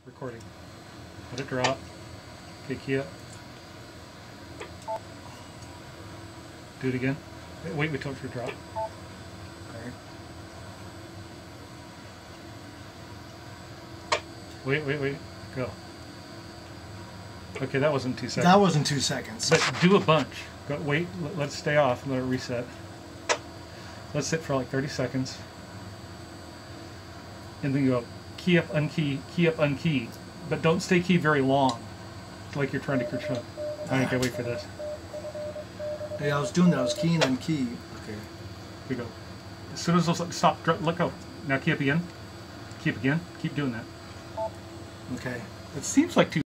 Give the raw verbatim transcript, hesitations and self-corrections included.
Recording. Let it drop. Okay, key up. Do it again. Wait until it drop. Okay. Wait, wait, wait. Go. Okay, that wasn't two seconds. That wasn't two seconds. But do a bunch. Go, wait, let, let's stay off and let it reset. Let's sit for like thirty seconds. And then go key up, unkey, key up, unkey. But don't stay key very long. It's like you're trying to control. I think I wait for this. Yeah, I was doing that. I was keying on key. Okay. Here we go. As soon as those stop, drop, let go. Now key up again. Key up again. Keep doing that. Okay. It seems like two.